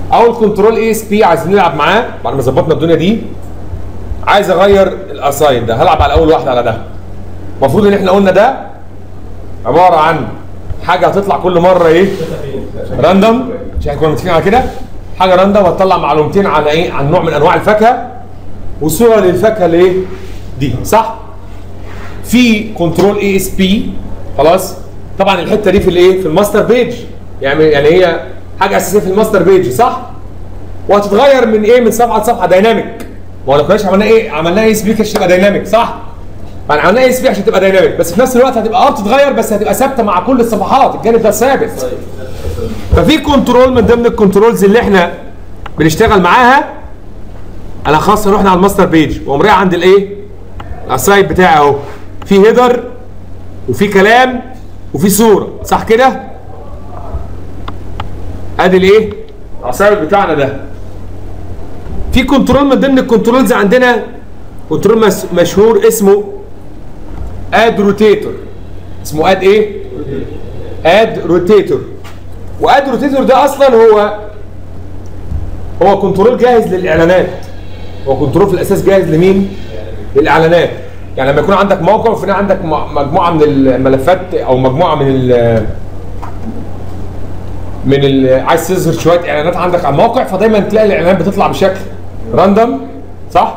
او الكنترول اي اس بي عايزين نلعب معاه بعد ما ظبطنا الدنيا دي. عايز اغير الاساين ده، هلعب على اول واحده على ده. المفروض ان احنا قلنا ده عباره عن حاجه هتطلع كل مره ايه؟ راندوم، مش احنا كنا متفقين على كده؟ حاجه راندوم هتطلع معلومتين عن ايه؟ عن نوع من انواع الفاكهه وصوره للفاكهه اللي ايه؟ دي، صح؟ في كنترول اي اس بي خلاص؟ طبعا الحته دي في الايه؟ في الماستر بيج، يعني هي حاجه اساسيه في الماستر بيج، صح؟ وهتتغير من ايه؟ من صفحه لصفحه دايناميك. ما هو لو كناش عملنا ايه؟ عملنا اي اس بي عشان تبقى دايناميك، صح؟ عملنا اي اس بي عشان تبقى دايناميك، بس في نفس الوقت هتبقى بتتغير، بس هتبقى ثابته مع كل الصفحات، الجانب ده ثابت. ففي كنترول من ضمن الكنترولز اللي احنا بنشتغل معاها. انا خلاص رحنا على الماستر بيج وقوم رايح عند الايه؟ السايت بتاعي اهو. في هيدر وفي كلام وفي صوره، صح كده؟ ادي الايه؟ السايت بتاعنا ده. في كنترول من ضمن الكنترولز عندنا، كنترول مشهور اسمه اد روتيتور. اسمه اد ايه؟ اد روتيتور. واد روتيتور ده اصلا هو كنترول جاهز للاعلانات. هو كنترول في الاساس جاهز لمين؟ للاعلانات. يعني لما يكون عندك موقع وفي عندك مجموعه من الملفات او مجموعه من عايز تظهر شويه اعلانات عندك على الموقع، فدايما تلاقي الاعلانات بتطلع بشكل راندوم، صح؟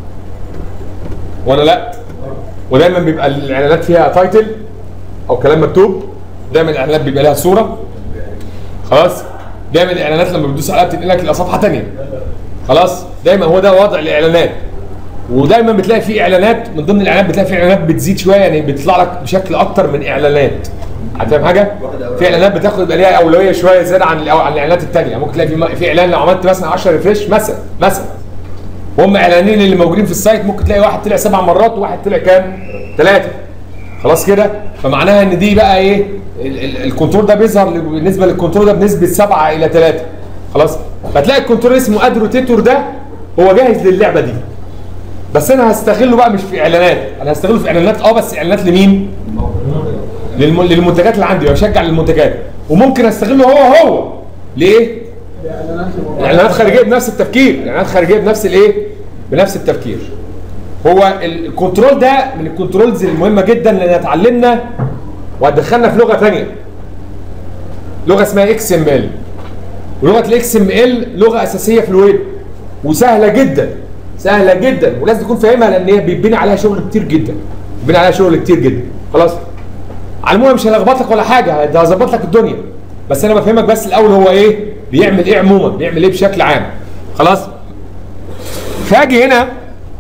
ولا لا؟ ودايما بيبقى الاعلانات فيها تايتل او كلام مكتوب، دايما الاعلانات بيبقى لها صوره، خلاص؟ دايما الاعلانات لما بتدوس عليها بتنقلك لصفحه ثانيه، خلاص؟ دايما هو ده وضع الاعلانات. ودايما بتلاقي في اعلانات، من ضمن الاعلانات بتلاقي في اعلانات بتزيد شويه، يعني بتطلع لك بشكل اكتر من اعلانات. هتفهم حاجه؟ في اعلانات بتاخد يبقى ليها اولويه شويه زياده عن الاعلانات الثانيه. ممكن تلاقي في اعلان لو عملت مثلا 10 ريفريش مثلا وهم اعلانين اللي موجودين في السايت، ممكن تلاقي واحد طلع 7 مرات وواحد طلع كام؟ 3. خلاص كده؟ فمعناها ان دي بقى ايه؟ الكنترول ده بيظهر بالنسبه للكنترول ده بنسبه 7 إلى 3. خلاص؟ فتلاقي الكنترول اسمه اد روتيتور ده هو جاهز للعبه دي. بس انا هستغله بقى مش في اعلانات، انا هستغله في اعلانات بس اعلانات لمين؟ للمنتجات اللي عندي، بشجع للمنتجات. وممكن استغله هو ليه؟ اعلانات خارجيه بنفس التفكير، اعلانات خارجيه بنفس الايه؟ بنفس التفكير. هو الكنترول ده من الكنترولز المهمه جدا لان اتعلمنا وهتدخلنا في لغه ثانيه. لغه اسمها اكس ام ال. ولغه الاكس ام ال لغه اساسيه في الويب وسهله جدا. سهله جدا ولازم تكون فاهمها لان هي بيبني عليها شغل كتير جدا. بيبني عليها شغل كتير جدا. خلاص؟ على المهم مش هلخبطك ولا حاجه، ده هظبط لك الدنيا. بس انا بفهمك بس الاول هو ايه؟ بيعمل ايه عموما؟ بيعمل ايه بشكل عام؟ خلاص؟ فاجي هنا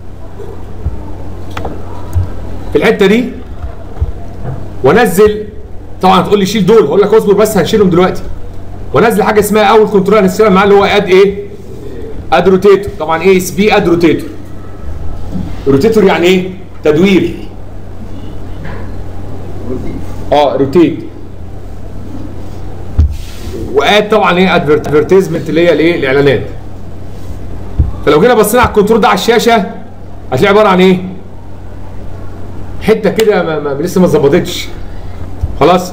في الحته دي وانزل، طبعا هتقول لي شيل دول، هقول لك اصبر بس هنشيلهم دلوقتي. وانزل حاجه اسمها اول كنترول هنشتغل معاه اللي هو اد ايه؟ اد روتيتور. طبعا ايه اس بي اد روتيتور. روتيتور يعني ايه؟ تدوير. روتيت. واد طبعا ايه؟ ادفرتيزمنت اللي هي الايه؟ الاعلانات. فلو جينا بصينا على الكنترول ده على الشاشه هتلاقي عباره عن ايه؟ حته كده لسه ما اتظبطتش. خلاص؟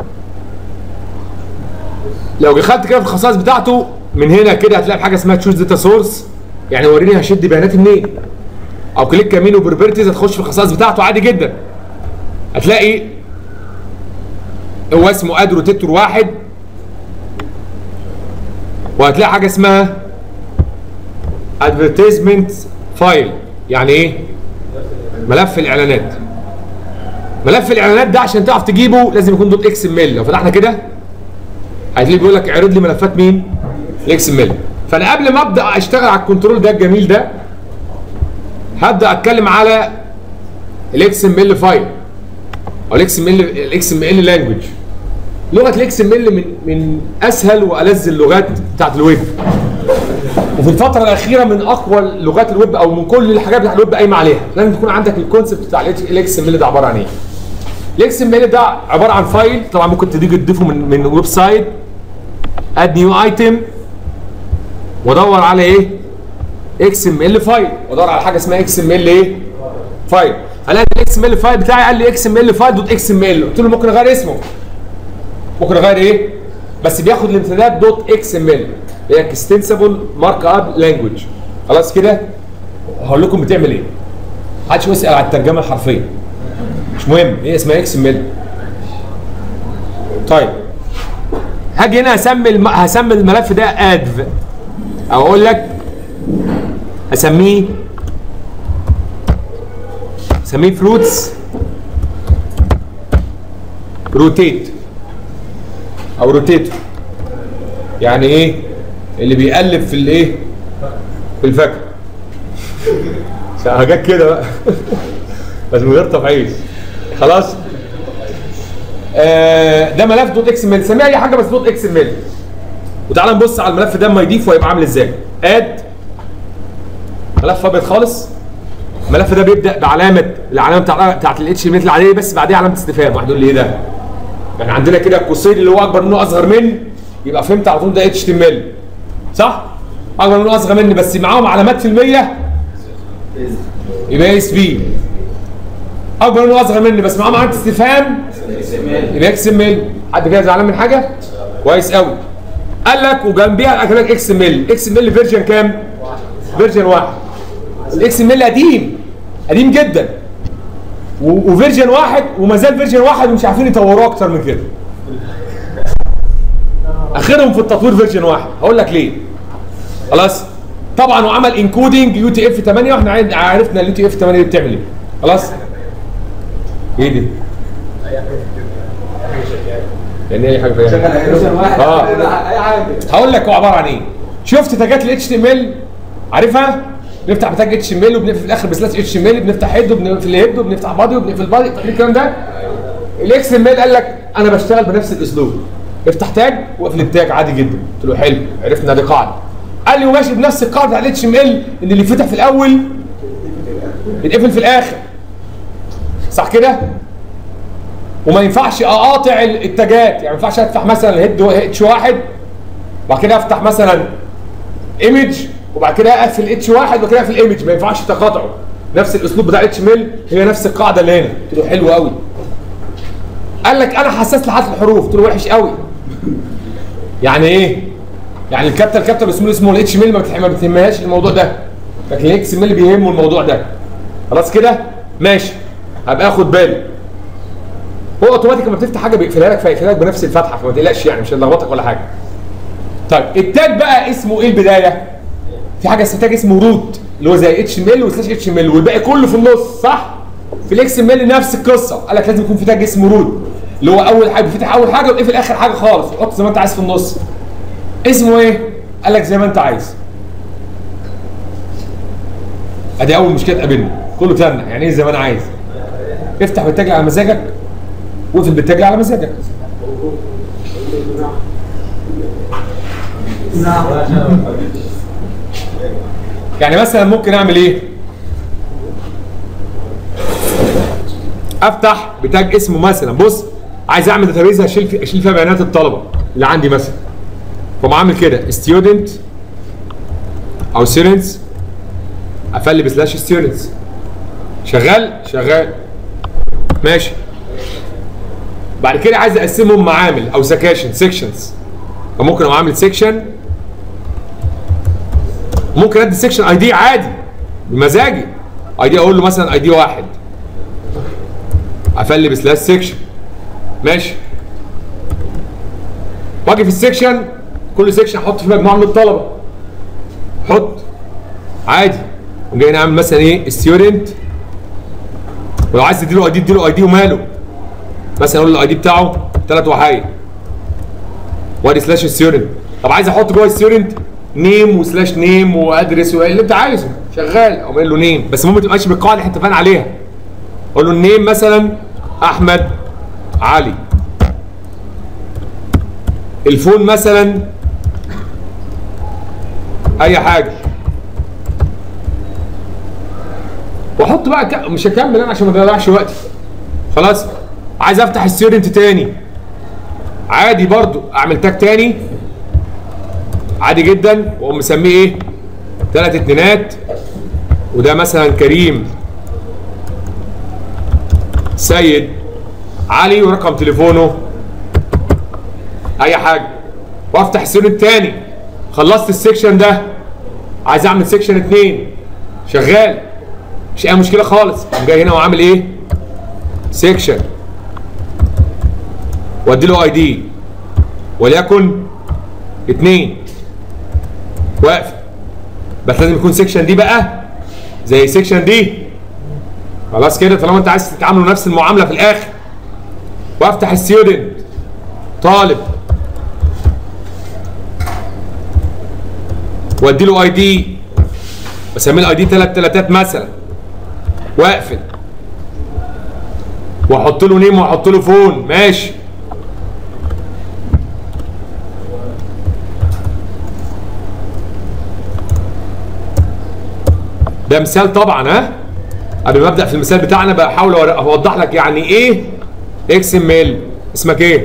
لو دخلت كده في الخصائص بتاعته من هنا كده هتلاقي حاجه اسمها تشوز داتا سورس، يعني وريني هشد بياناتي منين؟ او كليك يمين وبروبرتيز هتخش في الخصائص بتاعته عادي جدا. هتلاقي هو اسمه اد روتيتور 1 وهتلاقي حاجه اسمها ادفرتيزمنت فايل. يعني ايه؟ ملف الاعلانات. ملف الاعلانات ده عشان تعرف تجيبه لازم يكون دوت اكس ام ال. لو فتحنا كده هتلاقي بيقول لك اعرض لي ملفات مين؟ الاكس ام ال. فانا قبل ما ابدا اشتغل على الكنترول ده الجميل ده هبدا اتكلم على الاكس ام ال فايل او الاكس ام ال لانجوج. لغه الاكس ام ال من اسهل والذ اللغات بتاعت الويب. وفي الفتره الاخيره من اقوى لغات الويب او من كل الحاجات بتاعت الويب قايمه عليها. لازم تكون عندك الكونسبت بتاع الاكس ام ال ده عباره عن ايه. الاكس ام ال ده عباره عن فايل، طبعا ممكن تيجي تضيفه من ويب سايت، اد نيو ايتم وادور على ايه؟ اكس ام ال فايل، وادور على حاجه اسمها اكس ام ال ايه؟ فايل. هلاقي الاكس ام ال فايل بتاعي قال لي اكس ام ال فايل دوت اكس ام ال، قلت له ممكن اغير اسمه. ممكن اغير ايه؟ بس بياخد الامتداد دوت اكس ام ال. هي اكستنسبل مارك اب لانجوج. خلاص كده هقول لكم بتعمل ايه. محدش يسال على الترجمه الحرفيه، مش مهم، هي اسمها اكس ام ال. طيب هاجي هنا هسمي الملف ده ادف، او اقول لك اسميه فروتس روتيت او روتيتور. يعني ايه؟ اللي بيقلب في الايه؟ في الفاكهه. حاجات كده بقى بس من غير تفعيل. خلاص؟ ده ملف دوت اكس ام ال، سميه اي حاجه بس دوت اكس ام ال. وتعالى نبص على الملف ده اما يضيف وهيبقى عامل ازاي. اد ملف ابيض خالص. الملف ده بيبدا العلامه بتاعت الاتش ام ال العاديه، بس بعديها علامه استفهام. واحد يقول لي ايه ده؟ يعني عندنا كده القوسين اللي هو اكبر منه اصغر من، يبقى فهمت على طول ده اتش تي ام ال. صح؟ اكبر منه اصغر مني بس معاهم علامات في المية يبقى اس بي. اكبر منه اصغر مني بس معاهم علامه استفهام يبقى اكس ام ال. حد كده زعلان من حاجه؟ كويس قوي. قال لك وجنبيها قال لك اكس ام ال. اكس ام ال فيرجن كام؟ فيرجن 1. الاكس ام ال قديم جدا، وفيرجن 1 وما زال فيرجن 1 ومش عارفين يطوروه اكتر من كده. اخرهم في التطوير فيرجن 1. هقول لك ليه. خلاص؟ طبعا وعمل انكودنج يو تي اف 8 واحنا عرفنا اليو تي اف 8 دي بتعمل ايه. خلاص؟ ايه دي؟ يعني اي حاجه هقول لك هو عباره عن ايه. شفت تاجات الاتش تي ام ال؟ عارفها؟ بنفتح بتاج اتش ام ال وبنقفل في الاخر بسلاش اتش ام ال، بنفتح هيد وبنقفل الهيد وبنفتح بادي وبنقفل بادي. الكلام ده الاكس ام ال قال لك انا بشتغل بنفس الاسلوب. افتح تاج واقفل التاج عادي جدا. قلت له حلو، عرفنا دي قاعده. قال لي وماشي بنفس القاعده بتاع الاتش ام ال ان اللي فتح في الاول بيتقفل في الاخر. صح كده؟ وما ينفعش اقاطع التاجات، يعني ما ينفعش افتح مثلا هيد اتش واحد وبعد كده افتح مثلا ايمج وبعد كده اقفل اتش واحد وبعد كده اقفل ايمج. ما ينفعش تقاطعه. نفس الاسلوب بتاع اتش ام ال هي نفس القاعده اللي هنا. قلت له حلو قوي. قال لك انا حساس لحرف الحروف. قلت له وحش قوي. يعني ايه؟ يعني الكابتل اسمه الاتش ام ال ما بتهمهاش الموضوع ده، لكن الاكس ام ال بيهمه الموضوع ده. خلاص كده؟ ماشي، هبقى اخد بالي. هو اوتوماتيك لما بتفتح حاجه بيقفلها لك، فيقفلها لك بنفس الفتحه، فما تقلقش يعني مش هيلخبطك ولا حاجه. طيب التاج بقى اسمه ايه البدايه؟ في حاجه اسمها تاج اسمه روت اللي هو زي اتش ام ال وسلاش اتش ام ال والباقي كله في النص. صح؟ في الاكس ام ال نفس القصه. قال لك لازم يكون في تاج اسمه روت اللي هو اول حاجه بيفتح اول حاجه ويقفل اخر حاجه خالص، وحط زي ما انت عايز في النص. اسمه ايه؟ قال لك زي ما انت عايز. ادي اول مشكله تقابلنا. كله تنح. يعني ايه زي ما انا عايز؟ افتح بالتاج على مزاجك واقفل بالتاج على مزاجك. يعني مثلا ممكن اعمل ايه؟ افتح بتاج اسمه مثلا، بص عايز اعمل داتابيز اشيل فيها بيانات الطلبه اللي عندي مثلا. فقوم عامل كده ستودنت او ستودنتس، افلي بسلاش ستودنتس. شغال ماشي. بعد كده عايز اقسمهم معامل او سيكشنز. فممكن اقوم عامل سيكشن، ممكن ادي سيكشن اي دي عادي بمزاجي. اي دي اقول له مثلا اي دي 1، افلي بسلاش سيكشن. ماشي. واجي في السيكشن كل سيكشن احط فيه مجموعه من الطلبه. حط عادي. وجاي نعمل مثلا ايه؟ ستودنت. ولو عايز تديله اي دي اديله اي دي وماله. مثلا اقول له الاي دي بتاعه 3 وحايد. وادي سلاش ستودنت. طب عايز احط جوه ستودنت نيم وسلاش نيم وادرس واللي انت عايزه. شغال. اقوم قايل له نيم بس المهم ما تبقاش بالقاعده اللي احنا اتفقنا عليها. اقول له النيم مثلا احمد علي. الفون مثلا اي حاجه. واحط بقى مش هكمل انا عشان ما اضيعش وقتي. خلاص. عايز افتح ستودنت تاني عادي برضو، اعمل تاج تاني عادي جدا واقوم مسميه ايه؟ 3 اتنينات. وده مثلا كريم سيد علي ورقم تليفونه اي حاجه. وافتح ستودنت تاني خلصت السكشن ده، عايز اعمل سكشن 2 شغال، مش اي مشكله خالص. قام جاي هنا وعامل ايه؟ سكشن، وادي له اي دي وليكن 2 واقف. بس لازم يكون سكشن دي بقى زي سكشن دي. خلاص كده، طالما انت عايز تتعاملوا نفس المعامله في الاخر. وافتح الستودنت طالب وادي له اي دي، بسميه الاي دي 3 3 مثلا، واقفل واحط له نيم واحط له فون. ماشي. ده مثال طبعا. ها، قبل ما ابدا في المثال بتاعنا بحاول اوضح لك يعني ايه اكس ام ال. اسمك ايه؟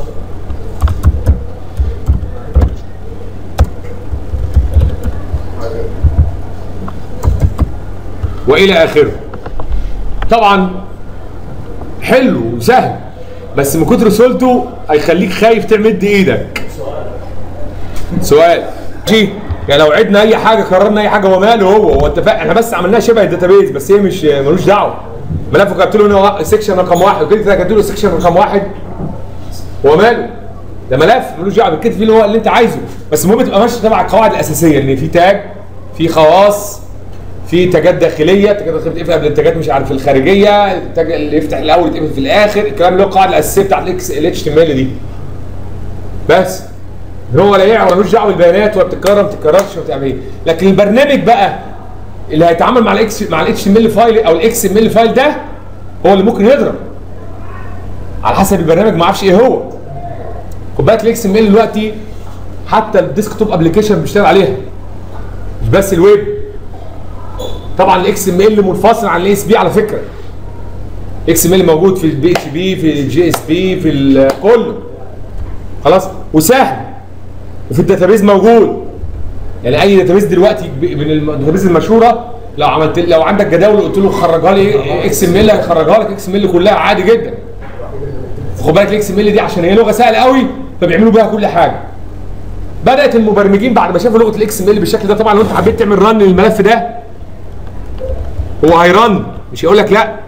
والى اخره. طبعا حلو وسهل، بس من كتر سهولته هيخليك خايف تمد ايدك. سؤال يعني لو عدنا اي حاجه قررنا اي حاجه، هو ماله هو اتفق؟ احنا بس عملناها شبه الداتابيز، بس هي مش ملوش دعوه. ملف كتبت له هنا سكشن رقم 1 وكده كتبت له سكشن رقم 1، هو ماله؟ ده ملف ملوش دعوه بالكتب فيه اللي هو اللي انت عايزه، بس المهم تبقى ماشي تبع القواعد الاساسيه، ان في تاج، في خواص، في تاجات داخليه، التاجات الداخليه بتقفل قبل التاجات مش عارف الخارجيه، التاج اللي يفتح الاول يتقفل في الاخر، الكلام اللي هو القاعده الاساسيه بتاعت الاتش تي ام ال دي. بس هو لا يعرف ملوش دعوه بالبيانات ولا بتتكرر ما بتتكررش ولا بتعمل ايه. لكن البرنامج بقى اللي هيتعامل مع الاتش ام ال فايل او الاكس ام ال فايل ده هو اللي ممكن يضرب على حسب البرنامج، ما اعرفش ايه هو. خد بالك الاكس ام ال دلوقتي حتى الديسك توب ابلكيشن بيشتغل عليها، مش بس الويب. طبعا الاكس ام ال منفصل عن الاي اس بي على فكره. الاكس ام ال موجود في البي اتش بي، في الجي اس بي، في كله. خلاص، وسهل، وفي الداتابيز موجود. يعني اي داتابيز دلوقتي من الداتابيز المشهوره لو عندك جداول وقلت له خرجها لي اكس ام ال هيخرجها لك اكس ام ال كلها عادي جدا. خد بالك الاكس ام ال دي عشان هي لغه سهله قوي فبيعملوا بيها كل حاجه. بدات المبرمجين بعد ما شافوا لغه الاكس ام ال بالشكل ده، طبعا لو انت حبيت تعمل رن للملف ده هو هيرن، مش هيقول لك لا.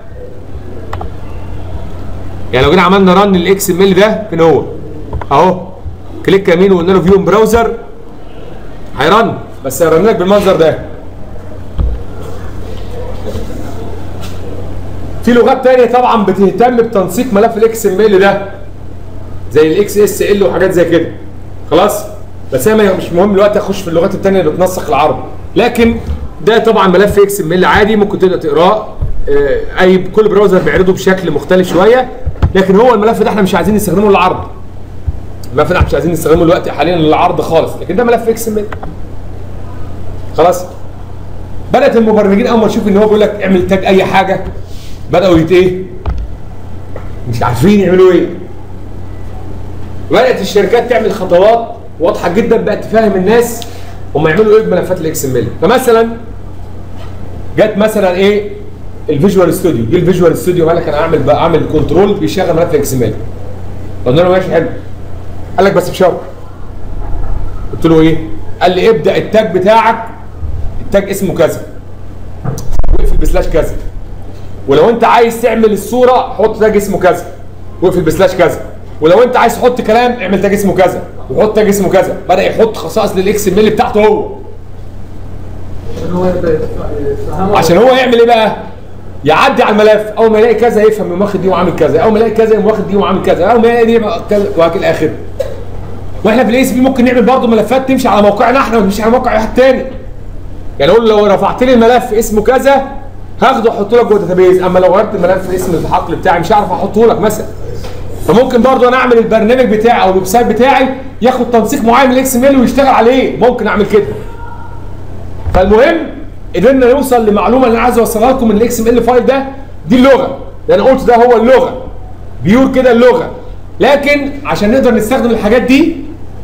يعني لو جينا عملنا رن للاكس ام ال ده فين هو؟ اهو كليك يمين وقلنا له فيو براوزر هيرن، بس هيرن لك بالمنظر ده. في لغات ثانيه طبعا بتهتم بتنسيق ملف الاكس ام ال ده زي الاكس اس ال وحاجات زي كده. خلاص، بس هي مش مهم دلوقتي اخش في اللغات الثانيه اللي بتنسق العرض، لكن ده طبعا ملف اكس ام ال عادي ممكن تقدر تقراه. كل براوزر بيعرضه بشكل مختلف شويه، لكن هو الملف ده احنا مش عايزين نستخدمه للعرض. الملف ده احنا مش عايزين نستخدمه دلوقتي حاليا للعرض خالص، لكن ده ملف اكس ام ال. خلاص، بدات المبرمجين اول ما يشوفوا ان هو بيقول لك اعمل تاج اي حاجه بداوا مش عارفين يعملوا ايه. بدات الشركات تعمل خطوات واضحه جدا بقت تفهم الناس هم يعملوا ايه بملفات الاكس ام ال. فمثلا جت مثلا الفيجوال ستوديو. جه الفيجوال ستوديو قال لك انا اعمل كنترول بيشغل ملف الاكس ام ال. قلنا له ماشي حلو. قال لك بس بشرط. قلت له قال لي ابدا التاج بتاعك، التاج اسمه كذا واقفل بسلاش كذا، ولو انت عايز تعمل الصوره حط تاج اسمه كذا واقفل بسلاش كذا، ولو انت عايز تحط كلام اعمل تاج اسمه كذا وحط تاج اسمه كذا. بدا يحط خصائص للاكس ام ال بتاعته هو عشان هو يعمل ايه بقى؟ يعدي على الملف، اول ما يلاقي كذا يفهم يقوم واخد دي وعامل كذا، اول ما يلاقي كذا يقوم واخد دي وعامل كذا، اول ما يلاقي دي كذا وهكذا اخره. واحنا في الاي اس بي ممكن نعمل برضه ملفات تمشي على موقعنا احنا وتمشي على موقع واحد تاني. يعني اقول لو رفعت لي الملف اسمه كذا هاخده احطه لك جوه الداتابيز، اما لو غيرت الملف اسم الحقل بتاعي مش هعرف احطه لك مثلا. فممكن برضه انا اعمل البرنامج بتاعي او الويب سايت بتاعي ياخد تنسيق معين من الاكس ام ال ويشتغل عليه، ممكن اعمل كده. فالمهم قدرنا نوصل لمعلومه اللي انا عايز اوصلها لكم من الاكس ام ال فايل ده. دي اللغه اللي انا قلت ده هو اللغه بيور كده اللغه، لكن عشان نقدر نستخدم الحاجات دي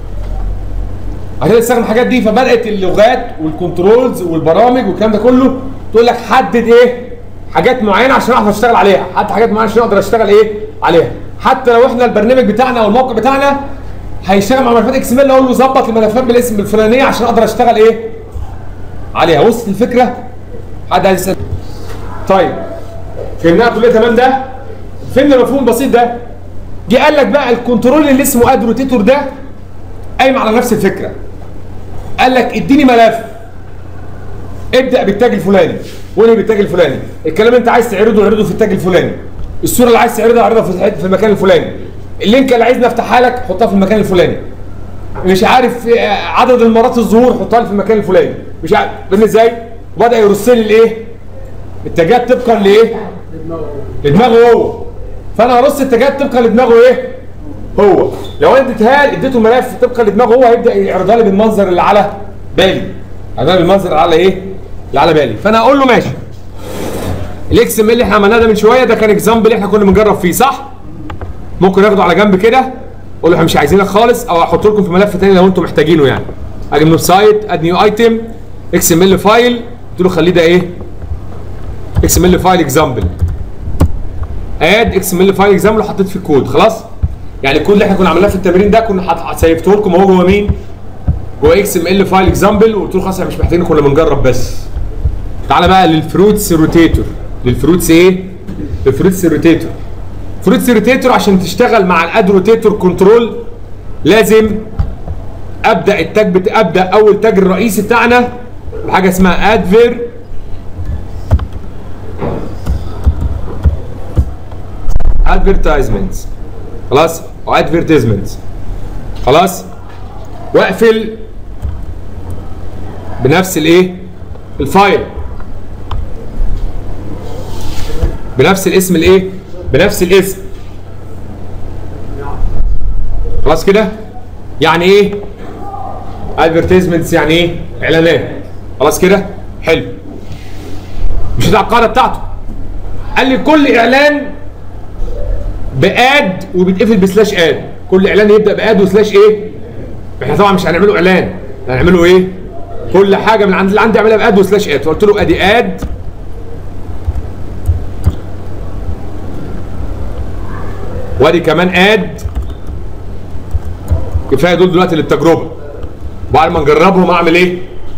فبدات اللغات والكنترولز والبرامج والكلام ده كله تقول لك حدد حاجات معينه عشان اعرف اشتغل عليها، حتى حاجات معينه عشان اقدر اشتغل عليها. حتى لو احنا البرنامج بتاعنا او الموقع بتاعنا هيشتغل مع ملفات اكس ام ال، اقول له ظبط الملفات بالاسم الفلانيه عشان اقدر اشتغل ايه عليها. وصلت الفكره؟ حد عايز يسال؟ طيب فهمناها كلها تمام؟ ده فهمنا المفهوم البسيط ده. جه قال لك بقى الكنترول اللي اسمه اد روتيتور ده قايم على نفس الفكره. قال لك اديني ملف، ابدا بالتاج الفلاني وانهي بالتاج الفلاني، الكلام اللي انت عايز تعرضه اعرضه في التاج الفلاني، الصوره اللي عايز تعرضها اعرضها في المكان الفلاني، اللينك اللي عايزني افتحها لك حطها في المكان الفلاني، مش عارف عدد المرات الظهور حطها لي في المكان الفلاني، مش عارف فاهم ازاي؟ وبدا يرص لي الايه؟ التاجات طبقا لايه؟ لدماغه هو. فانا هرص التاجات طبقا لدماغه ايه؟ هو. لو انا اديته الملف طبقا لدماغه هو هيبدا يعرضها لي بالمنظر اللي على بالي. يعرضها لي بالمنظر اللي على ايه؟ اللي على بالي. فانا اقول له ماشي. الاكس ام ال اللي احنا عملناه ده من شويه ده كان اكزامبل احنا كنا بنجرب فيه صح؟ ممكن اخده على جنب كده اقول له احنا مش عايزينك خالص، او احط لكم في ملف ثاني لو انتم محتاجينه يعني. اجي من السايت اد نيو ايتم اكس ام ال فايل، قلت له خليه ده ايه؟ اكس ام ال فايل اكزامبل. اد اكس ام ال فايل اكزامبل وحطيت فيه الكود خلاص؟ يعني الكود اللي احنا كنا عملناه في التمرين ده كنا سيفته لكم اهو جوه مين؟ جوه اكس ام ال فايل اكزامبل، وقلت له خلاص احنا مش محتاجين كنا بنجرب بس. تعالى بقى للفروتس روتيتور. للفروتس ايه؟ للفروتس روتيتور. فروتس روتيتور عشان تشتغل مع الاد روتيتور كنترول لازم ابدا التاج ابدا اول تاج الرئيسي بتاعنا بحاجه اسمها ادفيرتايزمنتس خلاص، او ادفيرتيزمنتس خلاص، واقفل بنفس الايه؟ الفايل بنفس الاسم الايه؟ بنفس الاسم خلاص كده؟ يعني ايه؟ ادفيرتيزمنتس يعني ايه؟ اعلانات خلاص كده؟ حلو. مش دي القاعده بتاعته. قال لي كل اعلان باد وبيتقفل بسلاش اد، كل اعلان يبدا باد وسلاش ايه؟ احنا طبعا مش هنعمله اعلان، هنعمله ايه؟ كل حاجه من اللي عندي اعملها باد وسلاش اد، فقلت له ادي اد وادي كمان اد. كفايه دول دلوقتي للتجربه. بعد ما نجربهم اعمل ايه؟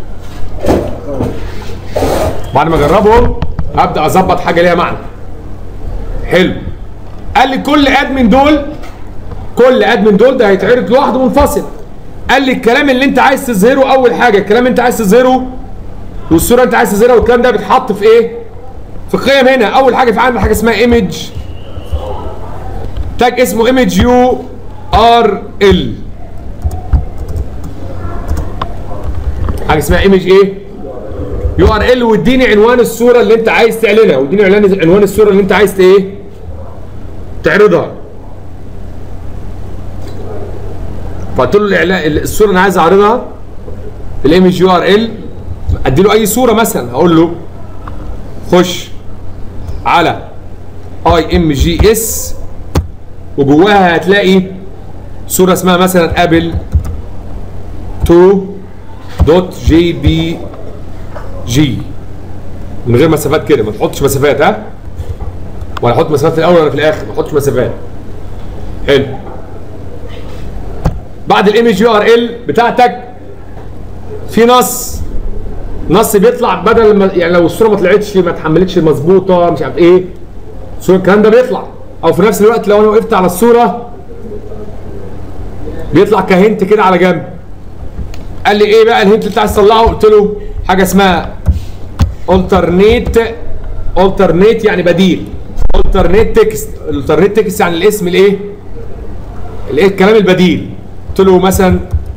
بعد ما اجربهم ابدا اظبط حاجه ليها معنى. حلو. قال لي كل اد من دول ده هيتعرض لوحده منفصل. قال لي الكلام اللي انت عايز تظهره اول حاجه، الكلام اللي انت عايز تظهره والصوره اللي انت عايز تظهرها والكلام ده بيتحط في ايه؟ في قيم هنا. اول حاجه في عندنا حاجه اسمها ايمج، تاج اسمه ايمج يو ار ال. حاجه اسمها ايمج ايه؟ يو ار ال، واديني عنوان الصوره اللي انت عايز تعلنها، واديني عنوان الصوره اللي انت عايز ايه؟ تعرضها. فقلت له الصوره اللي انا عايز اعرضها في الايمج يو ار ال، ادي له اي صوره مثلا، هقول له خش على اي ام جي اس وجواها هتلاقي صوره اسمها مثلا ابل 2.jpg من غير مسافات كده، ما تحطش مسافات ها، ولا احط مسافات في الاول ولا في الاخر، ما تحطش مسافات. حلو. بعد الايمج يو ار ال بتاعتك في نص بيطلع بدل ما يعني لو الصوره ما طلعتش ما اتحملتش مظبوطه مش عارف ايه، الصوره الكلام ده بيطلع، او في نفس الوقت لو انا وقفت على الصوره بيطلع كهنت كده على جنب. قال لي ايه بقى الهنت اللي انت عايز تطلعه؟ قلت له حاجه اسمها alternate يعني بديل، alternate text يعني الاسم الايه؟ الكلام البديل. قلت له مثلا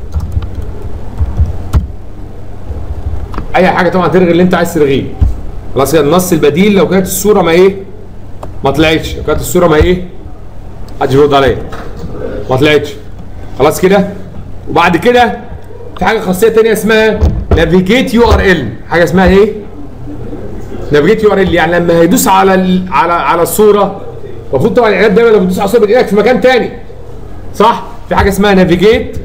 اي حاجه طبعا ترغي اللي انت عايز ترغيه. خلاص كده النص البديل لو كانت الصوره ما طلعتش، لو كانت الصوره محدش يرد عليا، ما طلعتش. خلاص كده. وبعد كده في حاجه خاصيه ثانيه اسمها نافيجيت يو ار ال. حاجه اسمها ايه؟ نافيجيت يو ار ال، يعني لما هيدوس على الصوره، المفروض طبعا الاعلانات دايما لما بتدوس على الصوره بايدك في مكان ثاني صح؟ في حاجه اسمها نافيجيت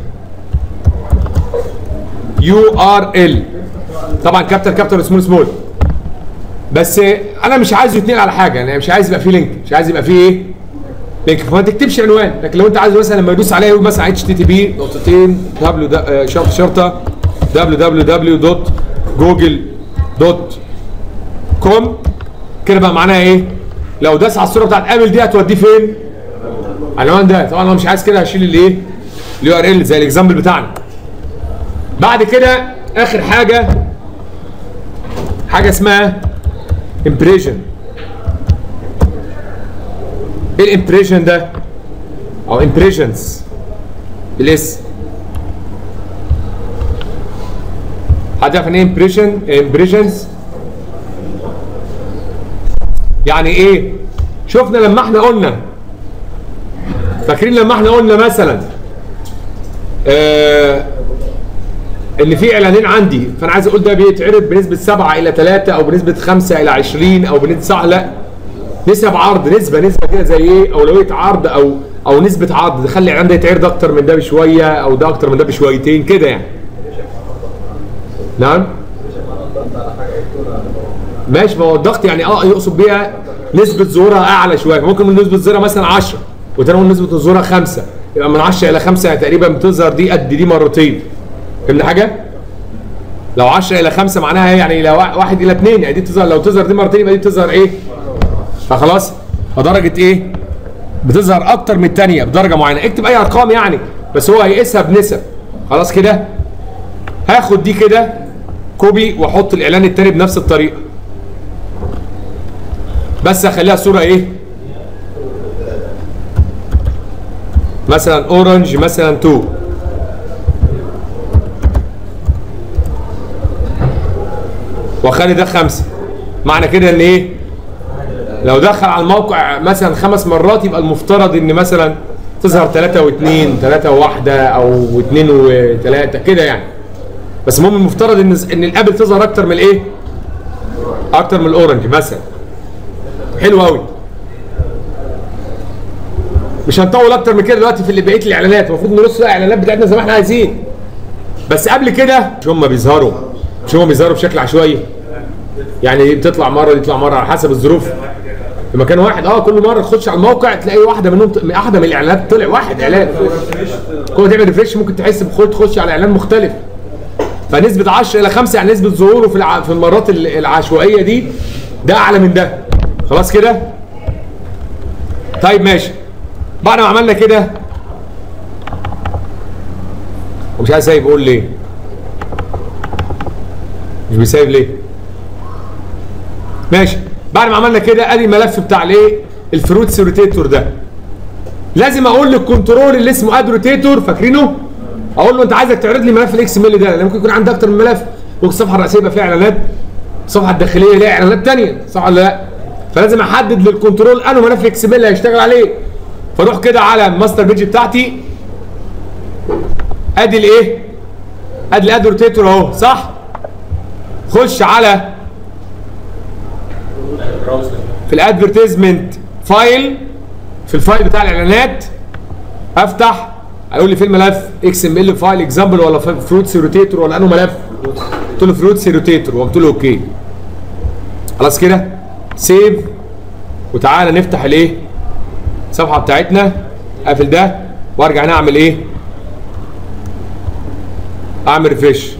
يو ار ال، طبعا كابيتال سمول. بس انا مش عايزه يتنقل على حاجه، يعني مش عايز يبقى فيه لينك، مش عايز يبقى فيه ايه؟ لينك، فما تكتبش عنوان. لكن لو انت عايز مثلا لما يدوس عليها يقول مثلا http://www.google.com كده بقى معناها ايه؟ لو داس على الصوره بتاعت ابل دي هتوديه فين؟ العنوان ده. طبعا انا مش عايز كده، هشيل الايه؟ اليو ار ال زي الاكزامبل بتاعنا. بعد كده اخر حاجه اسمها امبريشن. ايه الامبريشن ده؟ او امبريشنز بالاس. حد يعرف يعني ايه امبريشنز؟ يعني ايه؟ شفنا لما احنا قلنا، فاكرين لما احنا قلنا مثلا ان في اعلانين عندي، فانا عايز اقول ده بيتعرض بنسبه 7 الى 3 او بنسبه 5 الى 20 او بنسبه لا نسب عرض، نسبه كده زي ايه؟ اولويه عرض او نسبه عرض، تخلي الاعلان ده يتعرض اكتر من ده بشويه او ده اكتر من ده بشويتين كده يعني. نعم؟ ماشي، ما هو الضغط يعني يقصد بيها نسبه ظهورها اعلى شويه، ممكن من نسبه ظهورها مثلا 10 وتاني من نسبه ظهورها 5، يبقى من 10 الى 5 يعني تقريبا بتظهر دي قد دي مرتين. فهمت حاجه؟ لو 10 الى 5 معناها يعني لو 1 الى 2 يعني دي بتظهر، لو تظهر دي مرتين يبقى دي بتظهر ايه؟ فخلاص فدرجه ايه؟ بتظهر اكتر من الثانيه بدرجه معينه. اكتب اي ارقام يعني، بس هو هيقيسها بنسب. خلاص كده؟ هاخد دي كده كوبي واحط الاعلان الثاني بنفس الطريقه، بس اخليها صوره ايه؟ مثلا اورنج مثلا 2، واخلي ده 5. معنى كده ان ايه؟ لو دخل على الموقع مثلا 5 مرات يبقى المفترض ان مثلا تظهر 3 و2 3 و1 او 2 و3 كده يعني. بس المهم المفترض ان الابل تظهر اكتر من الايه؟ اكتر من الاورنج مثلا. حلو قوي. مش هنطول اكتر من كده دلوقتي في اللي بقيه الاعلانات، المفروض نرص بقى الاعلانات بتاعتنا زي ما احنا عايزين. بس قبل كده مش هم بيظهروا بشكل عشوائي. يعني بتطلع مره دي تطلع مره على حسب الظروف. في مكان واحد كل مره تخش على الموقع تلاقي واحده منهم، واحده من الاعلانات طلع واحد اعلان. كل ما تعمل ريفريش ممكن تحس تخش على اعلان مختلف. فنسبه 10 الى 5 يعني نسبه ظهوره في المرات العشوائيه دي ده اعلى من ده. خلاص كده؟ طيب ماشي. بعد ما عملنا كده ومش عايز سايب، قول ليه؟ مش بيسايب ليه؟ ماشي. بعد ما عملنا كده ادي الملف بتاع الايه؟ الفروتس روتيتور ده. لازم اقول للكنترول اللي اسمه اد روتيتور، فاكرينه؟ اقول له انت عايزك تعرض لي ملف الاكس ام ال ده، لان ممكن يكون عندي اكتر من ملف. ممكن الصفحه الرئيسيه يبقى فيها اعلانات، الصفحه الداخليه ليها اعلانات ثانيه، صح ولا لا؟ فلازم احدد للكنترول انه ملف الاكس ام ال هيشتغل عليه. فاروح كده على الماستر بيج بتاعتي، ادي الايه؟ ادي الاد روتيتور اهو، صح؟ خش على في الادفرتيزمنت فايل، في الفايل بتاع الاعلانات افتح، هيقول لي في الملف اكس ام ال فايل اكزامبل ولا فروتس روتيتور ولا انه ملف؟ قلت له فروتس روتيتور وقلت له اوكي. خلاص كده؟ سيف. وتعالى نفتح الايه؟ الصفحه بتاعتنا، اقفل ده وارجع نعمل ايه؟ اعمل ريفريش.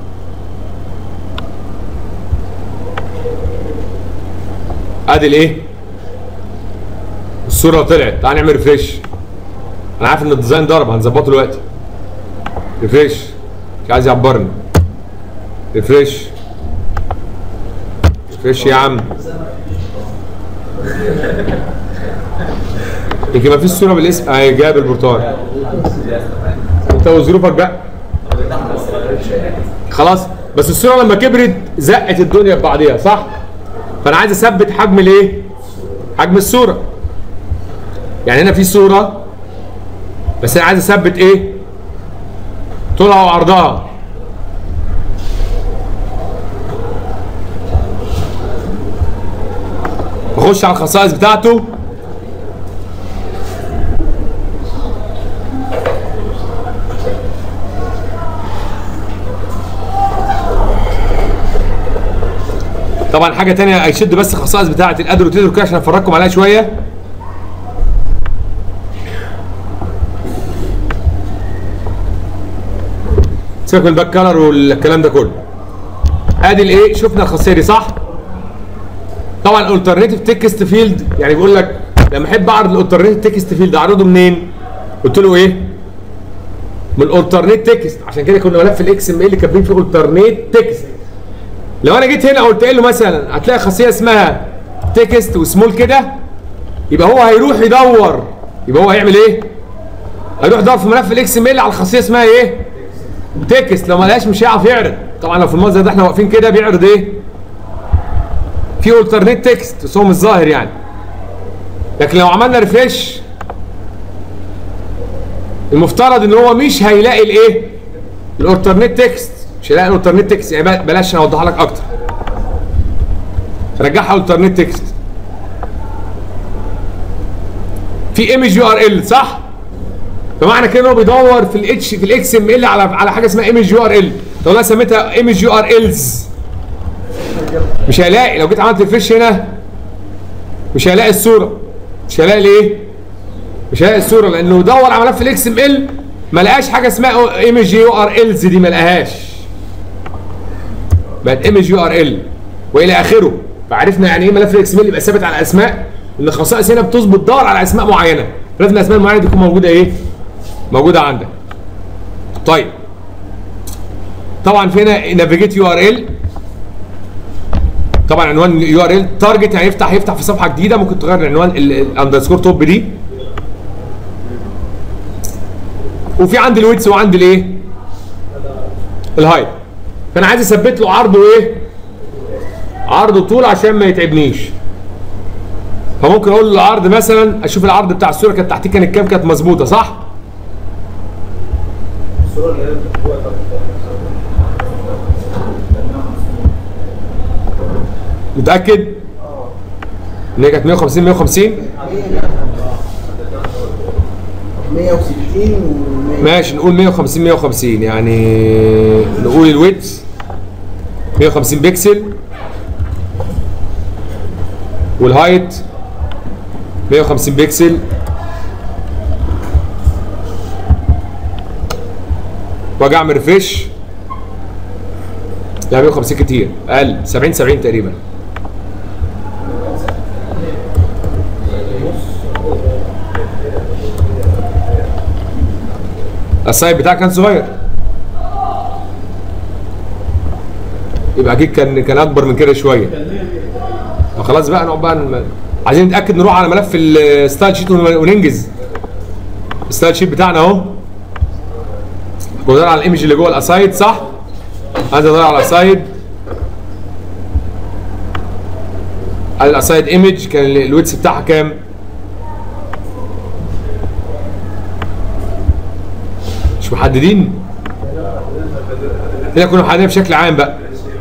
ادي الايه؟ الصوره طلعت. تعال نعمل ريفريش. انا عارف ان الديزاين ضرب، هنظبطه دلوقتي. ريفريش. مش عايز يعبرني. ريفريش يا عم. يمكن ما فيش صوره بالاسم اهي جايب البرتقال. انت وظروفك بقى. خلاص. بس الصوره لما كبرت زقت الدنيا ببعضيها، صح؟ فانا عايز اثبت حجم الايه؟ حجم الصوره. يعني هنا في صوره بس انا عايز اثبت ايه؟ طولها وعرضها. بخش على الخصائص بتاعته، طبعا حاجه ثانيه هيشد بس الخصائص بتاعه الاد روتيتور كده عشان افرجكم عليها شويه. سيبك من الباك كلر والكلام ده كله. ادي الايه، شفنا الخاصيه دي صح؟ طبعا الالترناتيف تكست فيلد، يعني بيقول لك لما احب اعرض الالترناتيف تكست فيلد اعرضه منين؟ قلت له ايه؟ من الالترنيت تكست. عشان كده كنا ملف الاكس ام ال كاتبين فيه الترنيت تكست. لو انا جيت هنا قلت له مثلا هتلاقي خاصيه اسمها تكست وسمول كده، يبقى هو هيروح يدور، يبقى هو هيعمل ايه؟ هيروح يدور في ملف الاكس ام ال على الخاصيه اسمها ايه؟ تكست. لو ما لقاش مش هيعرف يعرض. طبعا لو في المنظر ده احنا واقفين كده بيعرض ايه؟ في الترنيت تكست بس هو مش ظاهر يعني. لكن لو عملنا ريفريش المفترض ان هو مش هيلاقي الايه؟ الالترنيت تكست، مش هيلاقي الالترنيت تكست. يعني بلاش اوضحها لك اكتر. رجعها الالترنيت تكست. في ايمج يو ار ال صح؟ فمعنى كده ان هو بيدور في الاتش في الاكس ام ال على حاجه اسمها ايمج يو ار ال. لو انا سميتها ايمج يو ار الز مش هيلاقي. لو جيت عملت ريفريش هنا مش هيلاقي الصوره. مش هيلاقي الايه؟ مش هيلاقي الصوره لانه دور على ملف الاكس ام ال ما لقاش حاجه اسمها ايمج يو ار الز دي، ما لقاهاش. بقت ايمج يو ار ال والى اخره. فعرفنا يعني ايه ملف الاكس ام ال يبقى ثابت على اسماء، ان الخصائص هنا بتظبط دور على اسماء معينه، لازم الاسماء المعينه دي تكون موجوده ايه؟ موجوده عندك. طيب طبعا في هنا نافيجيت يو ار ال. طبعا عنوان يو ار ال تارجت يعني يفتح في صفحه جديده، ممكن تغير العنوان الاندرسكور توب دي. وفي عندي الويدث وعندي الايه؟ الهايت. فانا عايز اثبت له عرضه ايه؟ عرضه طول عشان ما يتعبنيش. فممكن اقول له العرض مثلا، اشوف العرض بتاع الصوره كانت تحتيه كانت كام، كانت مظبوطه صح؟ الصوره اللي هي متاكد؟ ان هي كانت 150 150 160 ماشي. نقول 150 150 يعني نقول الويدث 150 بكسل والهايت 150 بكسل واجي اعمل ريفريش. لا 150 كتير، اقل 70 تقريبا. السايت بتاعك كان صغير يبقى اكيد كان اكبر من كده شويه. خلاص بقى نقعد بقى عايزين نتاكد نروح على ملف الستايل شيت وننجز. الستايل شيت بتاعنا اهو. بدور على الايمج اللي جوه الاسايد صح؟ عايز ادور على الاسايد. على الاسايد ايمج كان الويدث بتاعها كام؟ مش محددين؟ هنا كنا محددين بشكل عام بقى.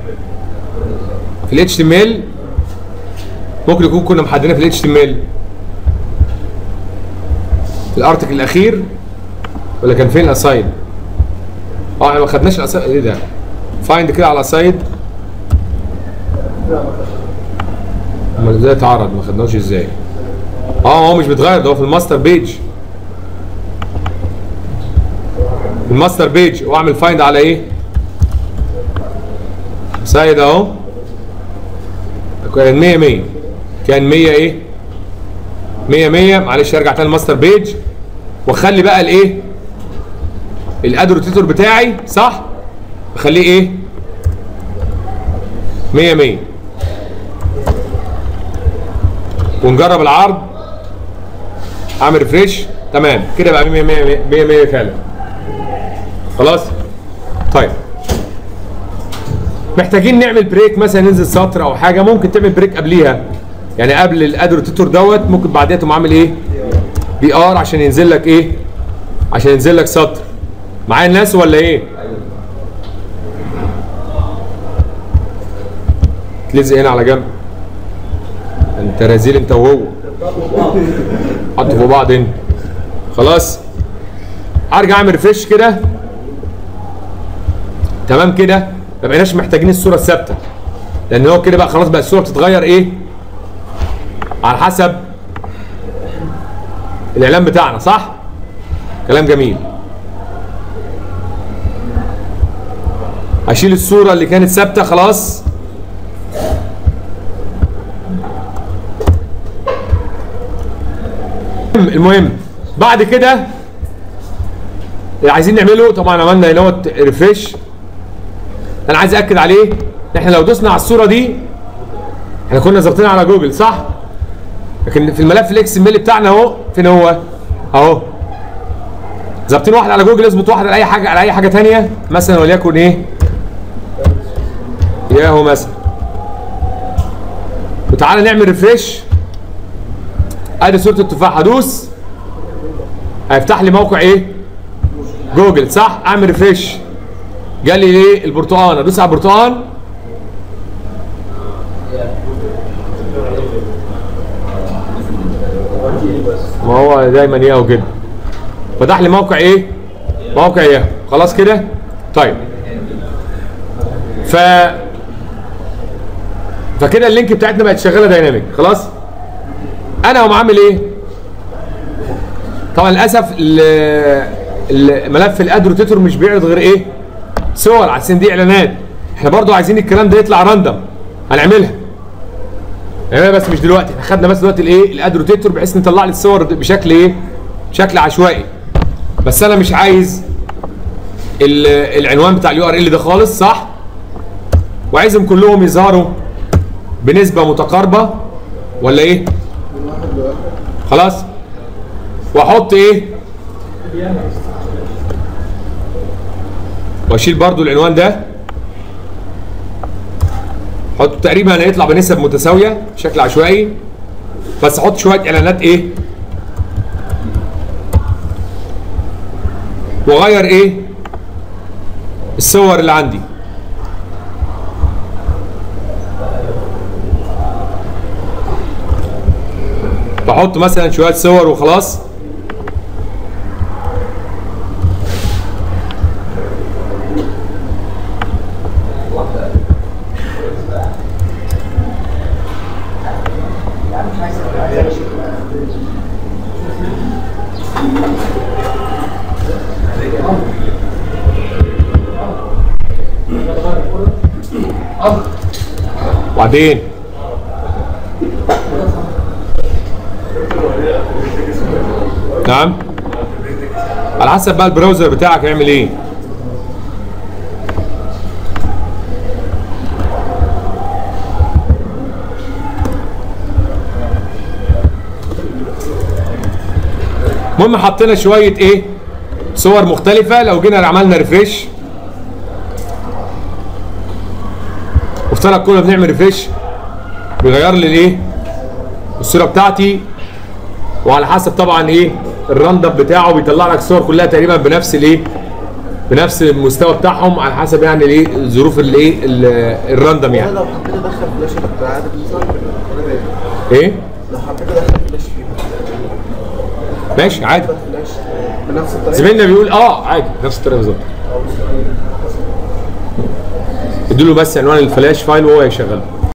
في الاتش تي ام ال ممكن يكون كنا محددين في الاتش تي ام ال في الارتكل الاخير، ولا كان فين الاسايد؟ احنا ما خدناش الاسايد. ايه ده؟ فايند كده على الاسايد. امال ازاي اتعرض؟ ما خدناهوش ازاي؟ هو مش بيتغير، ده هو في الماستر بيج. الماستر بيج واعمل فايند على ايه؟ سايد اهو. كان 100 100 كان 100 ايه؟ 100 100. معلش ارجع تاني الماستر بيج واخلي بقى الايه؟ الاد روتيتور بتاعي صح؟ اخليه ايه؟ 100 100 ونجرب العرض. اعمل ريفريش. تمام كده بقى 100 100 100 100 فعلا. خلاص؟ طيب محتاجين نعمل بريك مثلا، ننزل سطر او حاجه. ممكن تعمل بريك قبليها، يعني قبل الاد روتيتور دوت ممكن بعديها تقوم عامل ايه؟ بي ار عشان ينزل لك ايه؟ عشان ينزل لك سطر. معايا الناس ولا ايه؟ تلزق هنا على جنب. انت رزيل انت وهو. حطوا فوق بعض هنا. خلاص؟ ارجع اعمل ريفريش كده. تمام كده؟ ما بقيناش محتاجين الصوره الثابته. لان هو كده بقى خلاص بقى الصوره بتتغير ايه؟ على حسب الاعلان بتاعنا صح؟ كلام جميل. اشيل الصوره اللي كانت ثابته خلاص. المهم بعد كده اللي عايزين نعمله، طبعا عملنا هنا ريفريش. انا عايز اكد عليه ان احنا لو دوسنا على الصوره دي احنا كنا ظابطينها على جوجل صح؟ لكن في الملف الاكس ام ال بتاعنا اهو، فين هو؟ اهو ظابطين واحد على جوجل، اظبط واحد على اي حاجه، على اي حاجه ثانيه مثلا وليكن ايه؟ ياهو مثلا. وتعالى نعمل ريفريش. ادي صوره التفاح، هدوس هيفتح لي موقع ايه؟ جوجل صح؟ اعمل ريفريش جالي ايه؟ البرتقال. ادوس على البرتقال ما هو دايما ياهو كده، فتح لي موقع ايه؟ موقع ياهو. خلاص كده؟ طيب فكده اللينك بتاعتنا بقت شغاله دايناميك. خلاص انا هقوم عامل ايه؟ طبعا للاسف الملف الاد روتيتور مش بيعرض غير ايه؟ صور، عشان دي اعلانات. احنا برضو عايزين الكلام ده يطلع راندم، هنعملها بس مش دلوقتي. احنا خدنا بس دلوقتي الايه؟ الاد روتيتور بحيث نطلع لي الصور بشكل ايه؟ بشكل عشوائي. بس انا مش عايز العنوان بتاع اليو ار ال ده خالص صح؟ وعايزهم كلهم يظهروا بنسبه متقاربه ولا ايه؟ خلاص واحط ايه؟ واشيل برضو العنوان ده، احطه تقريبا هيطلع بنسب متساويه بشكل عشوائي، بس احط شويه اعلانات ايه؟ واغير ايه؟ الصور اللي عندي. بحط مثلا شويه صور وخلاص. وبعدين نعم على حسب بقى البراوزر بتاعك هيعمل ايه. المهم حطينا شويه ايه؟ صور مختلفه. لو جينا عملنا ريفريش وافترض كنا بنعمل ريفريش بيغير لي الايه؟ الصوره بتاعتي، وعلى حسب طبعا ايه؟ الراندم بتاعه بيطلع لك الصور كلها تقريبا بنفس الايه؟ بنفس المستوى بتاعهم على حسب يعني الايه؟ ظروف الايه؟ الراندم يعني. لو حبيت ادخل فلاش هتبقى عادي بالظبط ايه؟ لو حبيت ادخل فلاش فيه ماشي عادي فلاش بنفس الطريقه. زميلنا بيقول عادي نفس الطريقه بالظبط. اديله بس عنوان الفلاش فايل وهو هيشغله.